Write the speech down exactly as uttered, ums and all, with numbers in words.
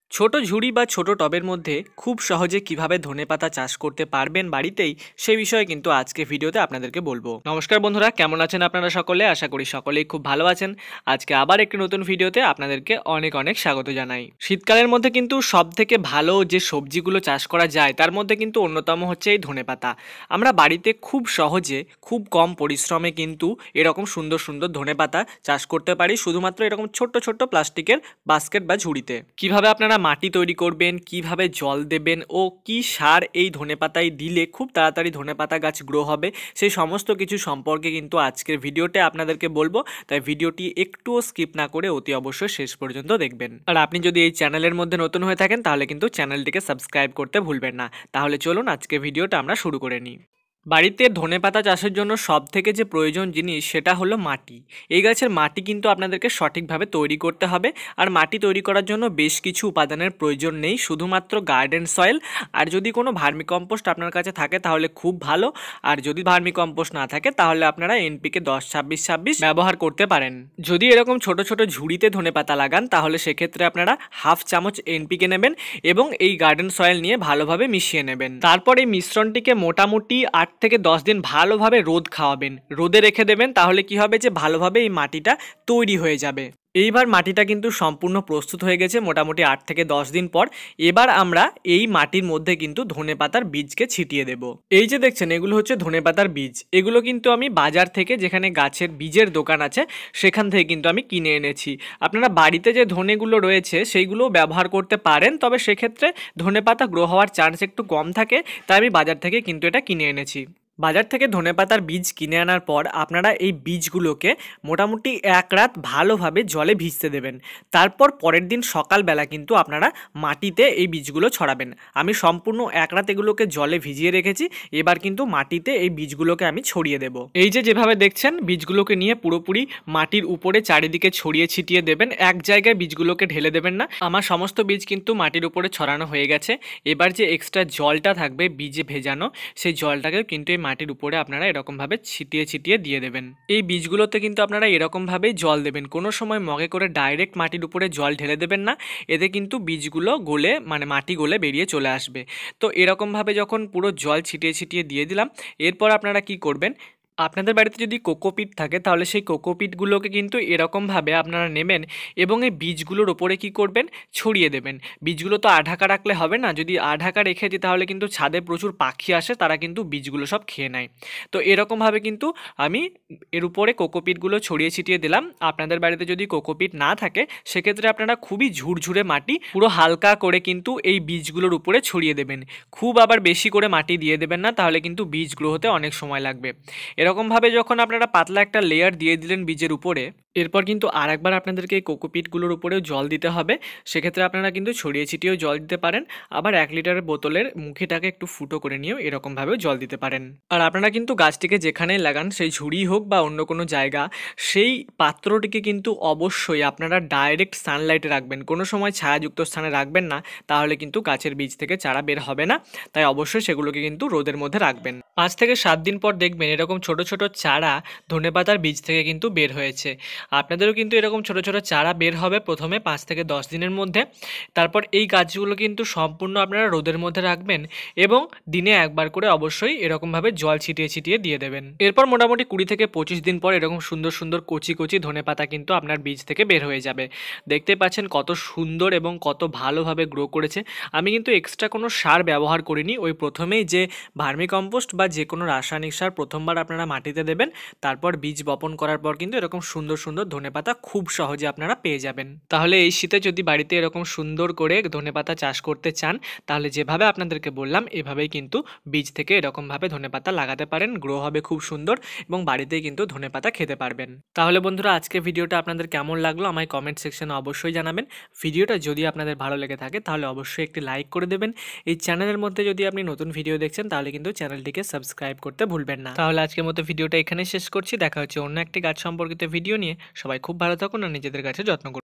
ছোট ঝুড়ি বা ছোট টবের মধ্যে খুব সহজে কিভাবে ধনেপাতা চাষ করতে পারবেন বাড়িতেই সেই বিষয়ে কিন্তু আজকে ভিডিওতে আপনাদেরকে বলবো। নমস্কার বন্ধুরা, কেমন আছেন আপনারা সকলে? আশা করি সকলেই খুব ভালো আছেন। আজকে আবার একটি নতুন ভিডিওতে আপনাদেরকে অনেক অনেক স্বাগত জানাই। শীতকালের মধ্যে কিন্তু সব থেকে ভালো যে সবজিগুলো চাষ করা যায় তার মধ্যে কিন্তু অন্যতম হচ্ছে এই ধনেপাতা। আমরা বাড়িতে খুব সহজে খুব কম পরিশ্রমে কিন্তু এরকম সুন্দর সুন্দর ধনেপাতা চাষ করতে পারি, শুধুমাত্র এরকম ছোট্ট ছোট্ট প্লাস্টিকের বাস্কেট বা ঝুড়িতে। কিভাবে আপনারা মাটি তৈরি করবেন, কিভাবে জল দেবেন ও কি সার এই ধনেপাতায় দিলে খুব তাড়াতাড়ি ধনেপাতা গাছ গ্রো হবে, সেই সমস্ত কিছু সম্পর্কে কিন্তু আজকের ভিডিওতে আপনাদেরকে বলবো। তাই ভিডিওটি একটুও স্কিপ না করে অতি অবশ্যই শেষ পর্যন্ত দেখবেন। আর আপনি যদি এই চ্যানেলের মধ্যে নতুন হয়ে থাকেন তাহলে কিন্তু চ্যানেলটিকে সাবস্ক্রাইব করতে ভুলবেন না। তাহলে চলুন আজকে ভিডিওটা আমরা শুরু করে নিই। বাড়িতে ধনেপাতা চাষের জন্য সব থেকে যে প্রয়োজন জিনিস সেটা হলো মাটি। এই গাছের মাটি কিন্তু আপনাদেরকে সঠিকভাবে তৈরি করতে হবে। আর মাটি তৈরি করার জন্য বেশ কিছু উপাদানের প্রয়োজন নেই, শুধুমাত্র গার্ডেন সয়েল। আর যদি কোনো ভার্মিকম্পোস্ট আপনার কাছে থাকে তাহলে খুব ভালো। আর যদি ভার্মিকম্পোস্ট না থাকে তাহলে আপনারা এনপিকে দশ ছাব্বিশ ছাব্বিশ ব্যবহার করতে পারেন। যদি এরকম ছোট ছোট ঝুড়িতে ধনেপাতা লাগান তাহলে সেক্ষেত্রে আপনারা হাফ চামচ এনপিকে নেবেন এবং এই গার্ডেন সয়েল নিয়ে ভালোভাবে মিশিয়ে নেবেন। তারপর এই মিশ্রণটিকে মোটামুটি আট থেকে দশ দিন ভালোভাবে রোদ খাওয়াবেন, রোদে রেখে দেবেন। তাহলে কি হবে যে ভালোভাবে এই মাটিটা তৈরি হয়ে যাবে। এইবার মাটিটা কিন্তু সম্পূর্ণ প্রস্তুত হয়ে গেছে মোটামুটি আট থেকে দশ দিন পর। এবার আমরা এই মাটির মধ্যে কিন্তু ধনেপাতার বীজকে ছিটিয়ে দেব। এই যে দেখছেন এগুলো হচ্ছে ধনেপাতার বীজ। এগুলো কিন্তু আমি বাজার থেকে, যেখানে গাছের বীজের দোকান আছে সেখান থেকে কিন্তু আমি কিনে এনেছি। আপনারা বাড়িতে যে ধনেগুলো রয়েছে সেইগুলোও ব্যবহার করতে পারেন, তবে সেক্ষেত্রে ধনেপাতা গ্রো হওয়ার চান্স একটু কম থাকে, তাই আমি বাজার থেকে কিন্তু এটা কিনে এনেছি। বাজার থেকে ধনেপাতার বীজ কিনে আনার পর আপনারা এই বীজগুলোকে মোটামুটি এক রাত ভালোভাবে জলে ভিজতে দেবেন। তারপর পরের দিন সকালবেলা কিন্তু আপনারা মাটিতে এই বীজগুলো ছড়াবেন। আমি সম্পূর্ণ এক রাত এগুলোকে জলে ভিজিয়ে রেখেছি। এবার কিন্তু মাটিতে এই বীজগুলোকে আমি ছড়িয়ে দেব। এই যে যেভাবে দেখছেন বীজগুলোকে নিয়ে পুরোপুরি মাটির উপরে চারিদিকে ছড়িয়ে ছিটিয়ে দেবেন, এক জায়গায় বীজগুলোকে ঢেলে দেবেন না। আমার সমস্ত বীজ কিন্তু মাটির উপরে ছড়ানো হয়ে গেছে। এবার যে এক্সট্রা জলটা থাকবে বীজে ভেজানো, সেই জলটাকেও কিন্তু এই মাটির উপরে আপনারা এরকমভাবে ছিটিয়ে ছিটিয়ে দিয়ে দেবেন। এই বীজগুলোতে কিন্তু আপনারা এরকমভাবেই জল দেবেন, কোনো সময় মগে করে ডাইরেক্ট মাটির উপরে জল ঢেলে দেবেন না। এতে কিন্তু বীজগুলো গলে, মানে মাটি গলে বেরিয়ে চলে আসবে। তো এরকমভাবে যখন পুরো জল ছিটিয়ে ছিটিয়ে দিয়ে দিলাম, এরপর আপনারা কি করবেন, আপনাদের বাড়িতে যদি কোকোপিট থাকে তাহলে সেই কোকোপিটগুলোকে কিন্তু এরকমভাবে আপনারা নেবেন এবং এই বীজগুলোর ওপরে কি করবেন, ছড়িয়ে দেবেন। বীজগুলো তো আঢাকা রাখলে হবে না, যদি আঢাকা রেখে দিই তাহলে কিন্তু ছাদে প্রচুর পাখি আসে, তারা কিন্তু বীজগুলো সব খেয়ে নেয়। তো এরকমভাবে কিন্তু আমি এর উপরে কোকোপিটগুলো ছড়িয়ে ছিটিয়ে দিলাম। আপনাদের বাড়িতে যদি কোকোপিট না থাকে সেক্ষেত্রে আপনারা খুবই ঝুরঝুরে মাটি পুরো হালকা করে কিন্তু এই বীজগুলোর উপরে ছড়িয়ে দেবেন। খুব আবার বেশি করে মাটি দিয়ে দেবেন না, তাহলে কিন্তু বীজ গ্রো হতে অনেক সময় লাগবে। এরকমভাবে যখন আপনারা পাতলা একটা লেয়ার দিয়ে দিলেন বীজের উপরে, এরপর কিন্তু আর একবার আপনাদেরকে এই কোকোপিটগুলোর উপরেও জল দিতে হবে। সেক্ষেত্রে আপনারা কিন্তু ছড়িয়ে ছিটিয়েও জল দিতে পারেন, আবার এক লিটারের বোতলের মুখেটাকে একটু ফুটো করে নিয়েও এরকমভাবেও জল দিতে পারেন। আর আপনারা কিন্তু গাছটিকে যেখানেই লাগান, সেই ঝুড়ি হোক বা অন্য কোনো জায়গা, সেই পাত্রটিকে কিন্তু অবশ্যই আপনারা ডাইরেক্ট সানলাইটে রাখবেন, কোনো সময় ছায়াযুক্ত স্থানে রাখবেন না, তাহলে কিন্তু গাছের বীজ থেকে চারা বের হবে না। তাই অবশ্যই সেগুলোকে কিন্তু রোদের মধ্যে রাখবেন। পাঁচ থেকে সাত দিন পর দেখবেন এরকম ছোট ছোট চারা ধনেপাতার বীজ থেকে কিন্তু বের হয়েছে। আপনাদেরও কিন্তু এরকম ছোট ছোট চারা বের হবে প্রথমে পাঁচ থেকে দশ দিনের মধ্যে। তারপর এই গাছগুলো কিন্তু সম্পূর্ণ আপনারা রোদের মধ্যে রাখবেন এবং দিনে একবার করে অবশ্যই এরকমভাবে জল ছিটিয়ে ছিটিয়ে দিয়ে দেবেন। এরপর মোটামুটি কুড়ি থেকে পঁচিশ দিন পর এরকম সুন্দর সুন্দর কচি কচি ধনেপাতা কিন্তু আপনার বীজ থেকে বের হয়ে যাবে। দেখতে পাচ্ছেন কত সুন্দর এবং কত ভালোভাবে গ্রো করেছে। আমি কিন্তু এক্সট্রা কোনো সার ব্যবহার করিনি, ওই প্রথমেই যে ভার্মিকম্পোস্ট বা যে কোনো রাসায়নিক সার প্রথমবার আপনারা মাটিতে দেবেন, তারপর বীজ বপন করার পর কিন্তু এরকম সুন্দর সুন্দর ধনেপাতা খুব সহজে আপনারা পেয়ে যাবেন। তাহলে এই শীতে যদি বাড়িতে এরকম সুন্দর করে ধনেপাতা চাষ করতে চান তাহলে যেভাবে আপনাদেরকে বললাম এভাবেই কিন্তু বীজ থেকে এরকমভাবে ধনেপাতা লাগাতে পারেন, গ্রো হবে খুব সুন্দর এবং বাড়িতেই কিন্তু ধনেপাতা খেতে পারবেন। তাহলে বন্ধুরা আজকে ভিডিওটা আপনাদের কেমন লাগলো আমায় কমেন্ট সেকশনে অবশ্যই জানাবেন। ভিডিওটা যদি আপনাদের ভালো লেগে থাকে তাহলে অবশ্যই একটি লাইক করে দেবেন। এই চ্যানেলের মধ্যে যদি আপনি নতুন ভিডিও দেখছেন তাহলে কিন্তু চ্যানেলটিকে সাবস্ক্রাইব করতে ভুলবেন না। তাহলে আজকের মতো ভিডিওটা এখানে শেষ করছি, দেখা হচ্ছে অন্য একটি গাছ সম্পর্কিত ভিডিও নিয়ে। সবাই খুব ভালো থাকুন আর নিজেদের গাছের যত্ন করুন।